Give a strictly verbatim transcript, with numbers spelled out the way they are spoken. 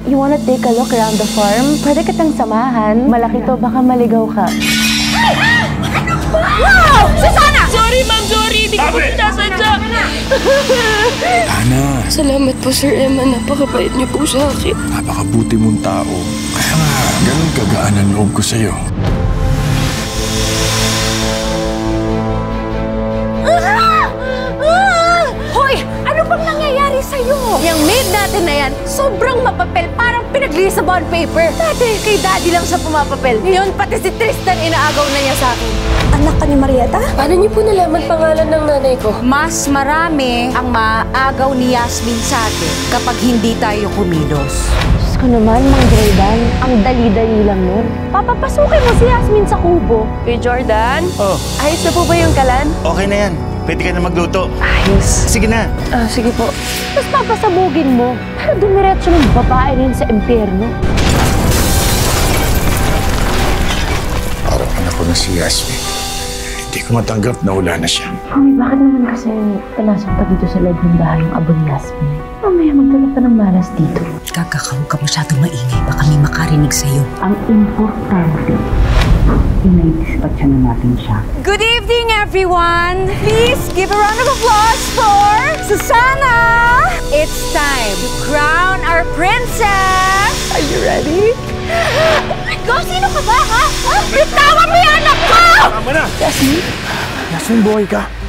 You wanna take a look around the farm? Pwede kitang samahan. Malaki to, baka maligaw ka. Ay! Ah! Ano ba? Wow! Susana! Sorry, ma'am. Sorry. Hindi ko po sinasadya. Ana. Salamat po, Sir Emma. Napakabait niyo po sa akin. Napakabuti mong tao. Kaya nga, ganun kagaan ang loob ko sa'yo. Hoy! Ano bang nangyayari sa'yo? Yung maid natin na yan, sobrang mapapel. Parang pinagli sa bond paper. Dati, kay daddy lang siya pumapapel. Ngayon, pati si Tristan inaagaw na niya sa akin. Anak ka ni Marieta? Paano niyo po nalaman pangalan ng nanay ko? Mas marami ang maaagaw ni Yasmin sa atin kapag hindi tayo kumilos. Diyos ko naman, Mang Jordan. Ang dali-dali lang nun. Papapasukin mo si Yasmin sa kubo. Kuya Jordan? Oh, Ayos na po ba yung kalan? okay na yan. Pwede ka na magluto. Ayos. Sige na. Ah, sige po. Tapos papasabugin mo. Para dumiretso ng babae rin sa impyerno. Parang anak ko na si Yasmin. Hindi ko matanggap na wala na siya. Mami, bakit naman kasi pinasok pa dito sa loob ng bahay yung abo ni Yasmin? Mamaya magdala pa ng malas dito. Kakakaw ka masyadong maingay. Baka may makarinig sa'yo. Ang importante, inay-dispatcha na natin siya. Good evening, everyone! Please give a round of applause for Susana! It's time to crown our princess! Are you ready? Ikaw, sino ka ba, ha? ha? Bitawan mo yung anak ko! Tama na! Yasmin, buhay ka.